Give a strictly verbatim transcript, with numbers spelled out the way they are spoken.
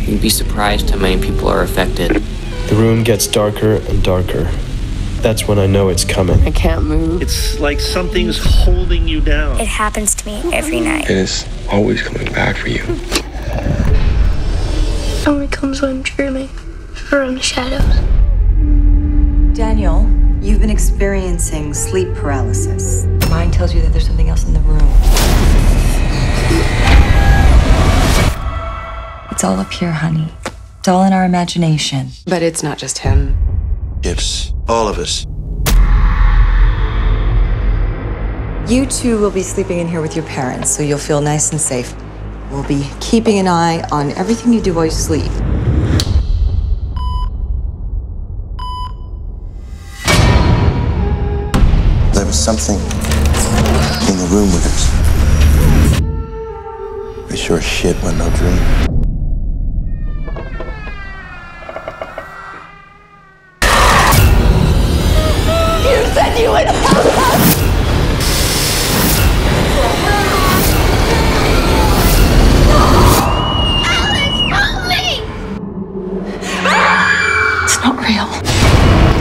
You'd be surprised how many people are affected. The room gets darker and darker. That's when I know it's coming. I can't move. It's like something's holding you down. It happens to me every night. It is always coming back for you. It only comes when I'm dreaming or in the shadows. Daniel, you've been experiencing sleep paralysis. Mind tells you that there's something else in the room. It's all up here, honey. It's all in our imagination. But it's not just him. It's all of us. You two will be sleeping in here with your parents, so you'll feel nice and safe. We'll be keeping an eye on everything you do while you sleep. There was something in the room with us. We sure as shit went no dream. You said you would help us! It's not real.